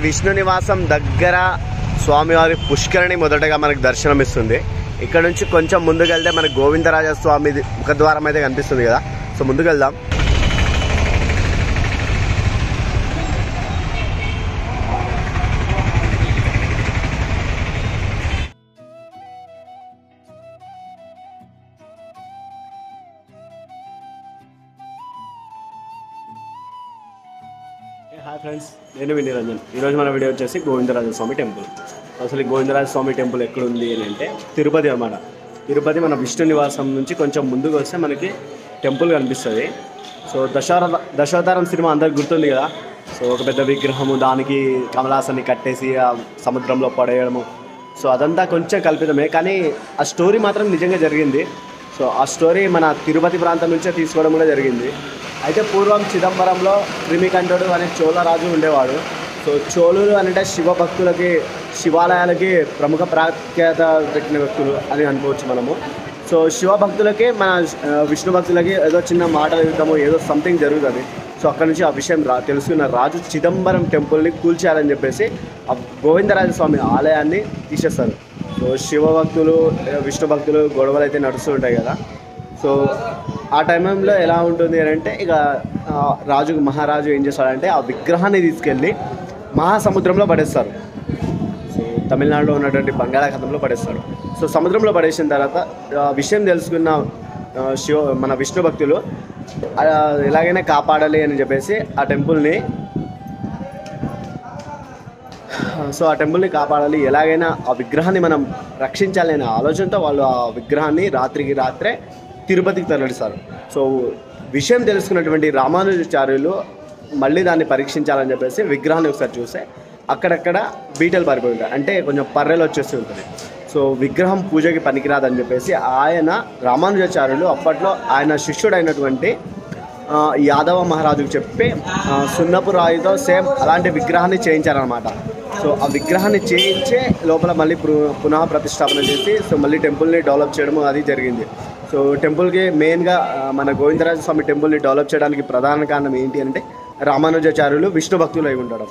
విష్ణు నివాసం దగ్గర స్వామివారి పుష్కరిణి మొదటగా మనకు దర్శనం ఇస్తుంది. ఇక్కడ నుంచి కొంచెం ముందుకు వెళ్తే మనకు గోవిందరాజ స్వామి ముఖద్వారం అయితే కనిపిస్తుంది కదా. సో ముందుకు వెళ్దాం. హాయ్ ఫ్రెండ్స్, నేను వినిరంజన్. ఈరోజు మన వీడియో వచ్చేసి గోవిందరాజ స్వామి టెంపుల్. అసలు ఈ గోవిందరాజ స్వామి టెంపుల్ ఎక్కడుంది అని అంటే తిరుపతి అన్నమాట. తిరుపతి మన విష్ణు నివాసం నుంచి కొంచెం ముందుకు వస్తే మనకి టెంపుల్ కనిపిస్తుంది. సో దశావతారం సినిమా అందరికి గుర్తుంది కదా. సో ఒక పెద్ద విగ్రహము, దానికి కమలాసన్ని కట్టేసి ఆ సముద్రంలో పడేయడము. సో అదంతా కొంచెం కల్పితమే, కానీ ఆ స్టోరీ మాత్రం నిజంగా జరిగింది. సో ఆ స్టోరీ మన తిరుపతి ప్రాంతం నుంచే తీసుకోవడం కూడా జరిగింది. అయితే పూర్వం చిదంబరంలో క్రిమికంఠుడు అనే చోళరాజు ఉండేవాడు. సో చోళులు అంటే శివభక్తులకి, శివాలయాలకి ప్రముఖ ప్రాఖ్యాత పెట్టిన వ్యక్తులు అని అనుకోవచ్చు మనము. సో శివభక్తులకి, మన విష్ణు భక్తులకి ఏదో చిన్న మాటలు యుద్ధము ఏదో సంథింగ్ జరుగుతుంది. సో అక్కడ నుంచి ఆ విషయం తెలుసుకున్న రాజు చిదంబరం టెంపుల్ని కూల్చేయాలని చెప్పేసి ఆ గోవిందరాజ స్వామి ఆలయాన్ని తీసేస్తారు. సో శివభక్తులు, విష్ణు భక్తులు గొడవలు అయితే నడుస్తూ ఉంటాయి కదా. సో ఆ టైంలో ఎలా ఉంటుంది అని అంటే, ఇక మహారాజు ఏం చేస్తాడంటే ఆ విగ్రహాన్ని తీసుకెళ్ళి మహాసముద్రంలో పడేస్తారు. సో తమిళనాడులో ఉన్నటువంటి బంగాళాఖాతంలో పడేస్తారు. సో సముద్రంలో పడేసిన తర్వాత విషయం తెలుసుకున్న మన విష్ణు భక్తులు ఎలాగైనా కాపాడాలి అని చెప్పేసి ఆ టెంపుల్ని కాపాడాలి, ఎలాగైనా ఆ విగ్రహాన్ని మనం రక్షించాలి అనే ఆలోచనతో వాళ్ళు ఆ విగ్రహాన్ని రాత్రికి రాత్రే తిరుపతికి తరలిస్తారు. సో విషయం తెలుసుకున్నటువంటి రామానుజాచార్యులు మళ్ళీ దాన్ని పరీక్షించాలని చెప్పేసి విగ్రహాన్ని ఒకసారి చూస్తే అక్కడక్కడ బీటలు పారిపోయి ఉంటాయి, అంటే కొంచెం పర్రెలు వచ్చేసి ఉంటుంది. సో విగ్రహం పూజకి పనికిరాదని చెప్పేసి ఆయన రామానుజాచార్యులు అప్పట్లో ఆయన శిష్యుడైనటువంటి యాదవ మహారాజుకు చెప్పి సున్నపు రాయితో సేమ్ అలాంటి విగ్రహాన్ని చేయించారనమాట. సో ఆ విగ్రహాన్ని చేయించే లోపల మళ్ళీ పునః ప్రతిష్టాపన చేసి సో మళ్ళీ టెంపుల్ని డెవలప్ చేయడం అది జరిగింది. సో టెంపుల్కి మెయిన్గా మన గోవిందరాజ స్వామి టెంపుల్ని డెవలప్ చేయడానికి ప్రధాన కారణం ఏంటి అంటే రామానుజాచార్యులు విష్ణు భక్తులు అయి ఉండడం.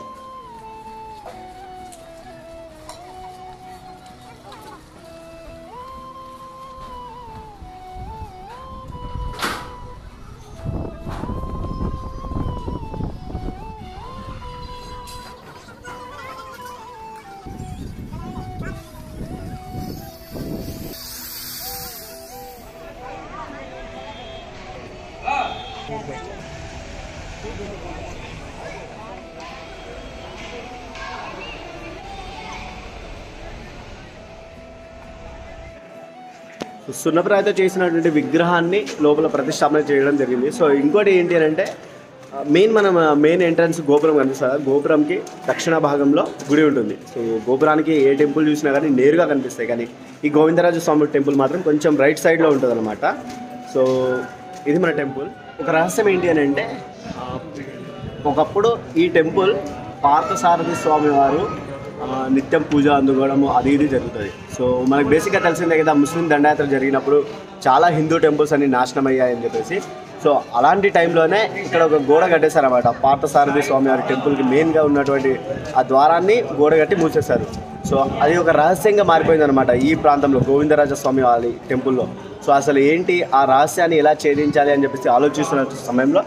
సున్నప్రాయతో చేసినటువంటి విగ్రహాన్ని లోపల ప్రతిష్టాపన చేయడం జరిగింది. సో ఇంకోటి ఏంటి అని అంటే మెయిన్ ఎంట్రన్స్ గోపురం కనిపిస్తుంది. గోపురంకి దక్షిణ భాగంలో గుడి ఉంటుంది. సో గోపురానికి ఏ టెంపుల్ చూసినా కానీ నేరుగా కనిపిస్తాయి, కానీ ఈ గోవిందరాజ స్వామి టెంపుల్ మాత్రం కొంచెం రైట్ సైడ్లో ఉంటుంది అనమాట. సో ఇది మన టెంపుల్. ఒక రహస్యం ఏంటి అని అంటే, ఒకప్పుడు ఈ టెంపుల్ పార్థసారథి స్వామి వారు నిత్యం పూజ అందుకోవడము అది ఇది జరుగుతుంది. సో మనకు బేసిక్గా తెలిసిందే కదా, ముస్లిం దండయాత్ర జరిగినప్పుడు చాలా హిందూ టెంపుల్స్ అన్ని నాశనం అయ్యాయని చెప్పేసి. సో అలాంటి టైంలోనే ఇక్కడ ఒక గోడ కట్టేశారన్నమాట. పార్థసారథి స్వామి వారి టెంపుల్కి మెయిన్గా ఉన్నటువంటి ఆ ద్వారాన్ని గోడ కట్టి మూసేశారు. సో అది ఒక రహస్యంగా మారిపోయిందనమాట ఈ ప్రాంతంలో గోవిందరాజ స్వామి వారి టెంపుల్లో. సో అసలు ఏంటి ఆ రహస్యాన్ని ఎలా ఛేదించాలి అని చెప్పేసి ఆలోచిస్తున్న సమయంలో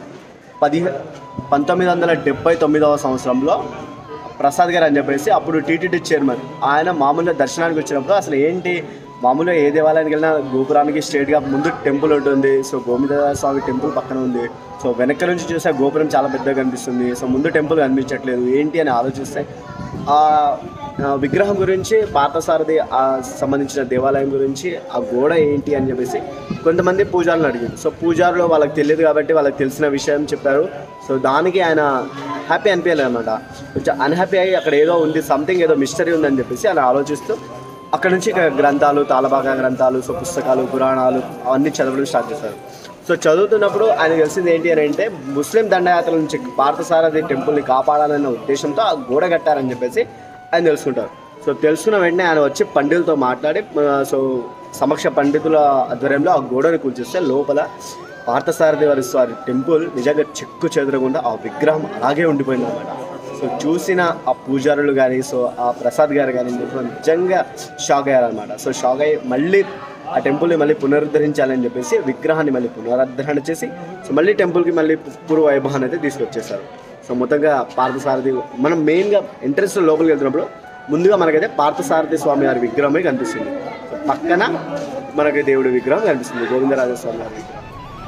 1979వ సంవత్సరంలో ప్రసాద్ గారు అని చెప్పేసి అప్పుడు టీటీడీ చైర్మన్ ఆయన మామూలుగా దర్శనానికి వచ్చినప్పుడు అసలు ఏంటి, మామూలుగా ఏ దేవాలయానికి వెళ్ళినా గోపురానికి స్ట్రేట్గా ముందు టెంపుల్ ఉంటుంది. సో గోవిందరాజ స్వామి టెంపుల్ పక్కన ఉంది. సో వెనక నుంచి చూస్తే గోపురం చాలా పెద్దగా కనిపిస్తుంది. సో ముందు టెంపుల్ కనిపించట్లేదు, ఏంటి అని ఆలోచిస్తే ఆ విగ్రహం గురించి, పార్థసారథి సంబంధించిన దేవాలయం గురించి ఆ గోడ ఏంటి అని చెప్పేసి కొంతమంది పూజారులను అడిగారు. సో పూజారులు వాళ్ళకి తెలియదు కాబట్టి వాళ్ళకి తెలిసిన విషయం చెప్పారు. సో దానికి ఆయన హ్యాపీ అనిపించలేదు అనమాట. కొంచెం అన్హ్యాపీ అయ్యి అక్కడ ఏదో ఉంది, సంథింగ్ ఏదో మిస్టరీ ఉందని చెప్పేసి ఆయన ఆలోచిస్తూ అక్కడ నుంచి గ్రంథాలు, తాళబాగా గ్రంథాలు, సో పుస్తకాలు, పురాణాలు అవన్నీ చదవడం స్టార్ట్ చేశారు. సో చదువుతున్నప్పుడు ఆయన తెలిసింది ఏంటి అని అంటే, ముస్లిం దండయాత్ర నుంచి పార్థసారథి టెంపుల్ని కాపాడాలన్న ఉద్దేశంతో ఆ గోడ కట్టారని చెప్పేసి ఆయన తెలుసుకుంటారు. సో తెలుసుకున్న వెంటనే ఆయన వచ్చి పండితులతో మాట్లాడి సో సమక్ష పండితుల ఆధ్వర్యంలో ఆ గోడను కూల్చేస్తే లోపల పార్థసారథి వారి టెంపుల్ నిజంగా చెక్కు చెదరకుండా ఆ విగ్రహం అలాగే ఉండిపోయింది అన్నమాట. సో చూసిన ఆ పూజారులు కానీ సో ఆ ప్రసాద్ గారు కానీ నిజంగా షాక్ అయ్యారనమాట. సో షాక్ అయ్యి మళ్ళీ ఆ టెంపుల్ని మళ్ళీ పునరుద్ధరించాలని చెప్పేసి విగ్రహాన్ని మళ్ళీ పునరుద్ధరణ చేసి సో మళ్ళీ టెంపుల్కి మళ్ళీ పూర్వ వైభవాన్ని అయితే తీసుకొచ్చేసారు. సో మొత్తంగా పార్థసారథి మనం మెయిన్గా ఎంట్రెన్స్ లోపలికి వెళ్తున్నప్పుడు ముందుగా మనకైతే పార్థసారథి స్వామి వారి విగ్రహమే కనిపిస్తుంది. సో పక్కన మనకి దేవుడి విగ్రహం కనిపిస్తుంది, గోవిందరాజస్వామి వారి విగ్రహం.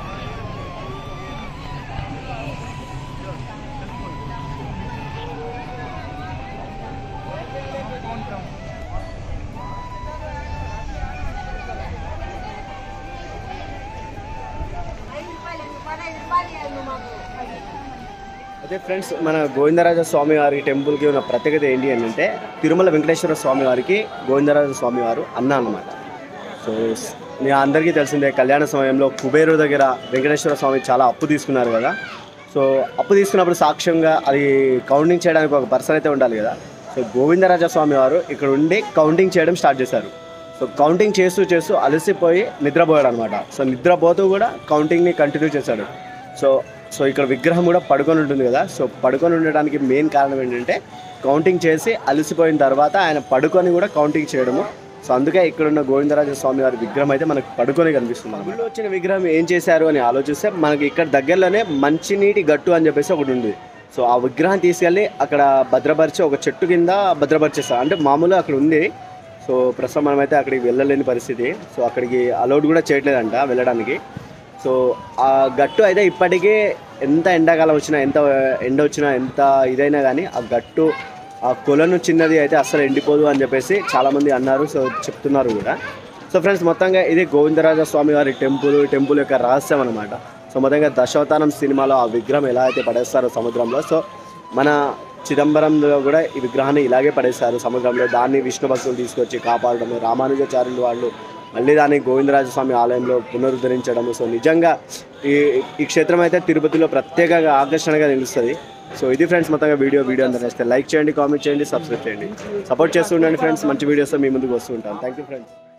అదే ఫ్రెండ్స్, మన గోవిందరాజ స్వామి వారి టెంపుల్కి ఉన్న ప్రత్యేకత ఏంటి అంటే తిరుమల వెంకటేశ్వర స్వామి వారికి గోవిందరాజ స్వామి వారు అన్న అన్నమాట. సో నేను అందరికీ తెలిసిందే, కళ్యాణ సమయంలో కుబేరు దగ్గర వెంకటేశ్వర స్వామి చాలా అప్పు తీసుకున్నారు కదా. సో అప్పు తీసుకున్నప్పుడు సాక్ష్యంగా అది కౌంటింగ్ చేయడానికి ఒక పర్సన్ అయితే ఉండాలి కదా. సో గోవిందరాజ స్వామి వారు ఇక్కడ ఉండి కౌంటింగ్ చేయడం స్టార్ట్ చేశారు. సో కౌంటింగ్ చేస్తూ చేస్తూ అలసిపోయి నిద్రపోయాడు అనమాట. సో నిద్రపోతూ కూడా కౌంటింగ్ని కంటిన్యూ చేశాడు. సో ఇక్కడ విగ్రహం కూడా పడుకొని ఉంటుంది కదా. సో పడుకొని ఉండడానికి మెయిన్ కారణం ఏంటంటే కౌంటింగ్ చేసి అలసిపోయిన తర్వాత ఆయన పడుకొని కూడా కౌంటింగ్ చేయడము. సో అందుకే ఇక్కడున్న గోవిందరాజ స్వామి వారి విగ్రహం అయితే మనకు పడుకొని కనిపిస్తుంది. అందులో వచ్చిన విగ్రహం ఏం చేశారు అని ఆలోచిస్తే మనకి ఇక్కడ దగ్గరలోనే మంచినీటి గట్టు అని చెప్పేసి ఒకటి ఉంది. సో ఆ విగ్రహం తీసుకెళ్ళి అక్కడ భద్రపరిచి ఒక చెట్టు కింద భద్రపరిచేస్తారు. అంటే మామూలుగా అక్కడ ఉంది. సో ప్రస్తుతం మనమైతే అక్కడికి వెళ్ళలేని పరిస్థితి. సో అక్కడికి అలౌడ్ కూడా చేయట్లేదంట వెళ్ళడానికి. సో ఆ గట్టు అయితే ఇప్పటికీ ఎంత ఎండాకాలం వచ్చినా, ఎంత ఎండ వచ్చినా, ఎంత ఇదైనా కానీ ఆ గట్టు, ఆ కొలను చిన్నది అయితే అస్సలు ఎండిపోదు అని చెప్పేసి చాలామంది అన్నారు. సో చెప్తున్నారు కూడా. సో ఫ్రెండ్స్, మొత్తంగా ఇది గోవిందరాజ స్వామి వారి టెంపుల్ యొక్క రహస్యం అనమాట. సో మొత్తంగా దశావతారం సినిమాలో ఆ విగ్రహం ఎలా అయితే పడేస్తారో సముద్రంలో, సో మన చిదంబరంలో కూడా ఈ విగ్రహాన్ని ఇలాగే పడేస్తారు సముద్రంలో. దాన్ని విష్ణు భక్తులు తీసుకొచ్చి కాపాడడం, రామానుజాచార్యులు వాళ్ళు మళ్ళీ దాన్ని గోవిందరాజ స్వామి ఆలయంలో పునరుద్ధరించడము. సో నిజంగా ఈ క్షేత్రం అయితే తిరుపతిలో ప్రత్యేకంగా ఆకర్షణగా నిలుస్తుంది. సో ఇది ఫ్రెండ్స్ మొత్తంగా వీడియో అందరూ నచ్చితే లైక్ చేయండి, కామెంట్ చేయండి, సబ్స్క్రైబ్ చేయండి, సపోర్ట్ చేస్తూ ఉండండి ఫ్రెండ్స్. మంచి వీడియోస్తో మీ ముందుకు వస్తూ ఉంటాను. Thank you friends.